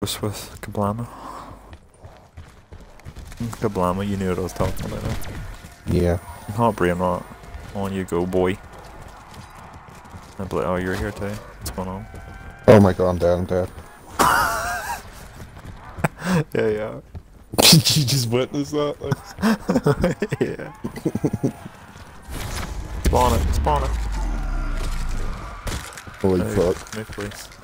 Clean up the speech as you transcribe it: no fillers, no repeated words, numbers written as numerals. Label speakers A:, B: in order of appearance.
A: Just with Kablama. Kablama, you knew what I was talking about.
B: Yeah.
A: Heartbreak, I'm not. On you go, boy. Oh, you're here too. What's going on?
B: Oh my god, I'm dead, I'm dead.
A: Yeah, yeah.
B: Did you just witness that? Like...
A: Yeah. Spawn it, spawn it.
B: Holy
A: Move,
B: fuck.
A: move, please.